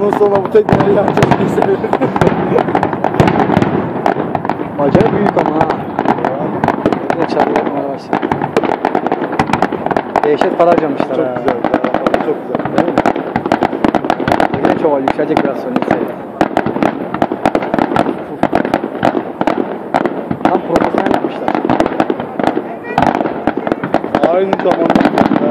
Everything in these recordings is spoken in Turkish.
Bunun sonra bu tekneleri yapacağız diye seviyorum. Acayip büyük ama ha. Ne çalıyor bana başladı. Dehşet para harcamışlar Çok ha. güzel. Çok güzel. Değil mi? Yine çuval yükselecek biraz sonra yükselecek. Tam profesyonel yapmışlar. Aynı zamanda.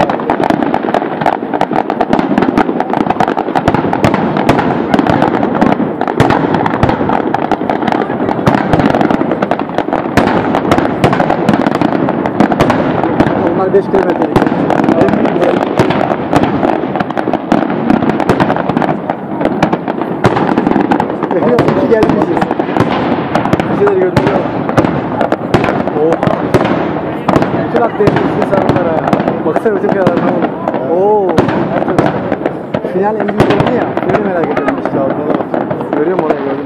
Onlar 5 kilometrelik. Yok, iki geldi bizi. Bizileri gönderiyor. Oha. Bütün Akdeniz'in sarımlar ha. Baksana öteki yalar ne oldu? Oo. Final en büyük oldu ya. Böyle merak ediyorum işte. Görüyorum orayı gördüm.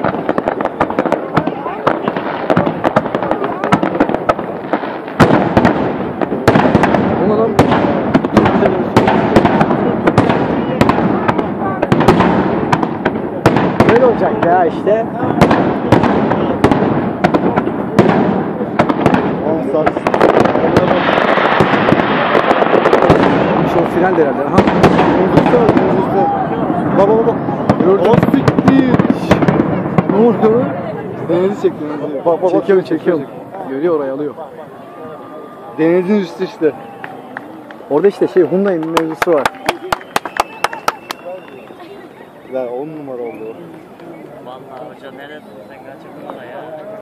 Bunu böyle olacak ya işte. 10 saat. Şu final de herhalde. Aha. Baba baba. O siktir. Ne oluyor? Denizi çek denizi. Bak bak Çekiyorum çekiyorum. Görüyor orayı alıyor. Denizin üstü işte. Orada işte Hyundai'nin mevzusu var. Ya 10 numara oldu. Vallahi hoca neresi sen kaçırdın oraya?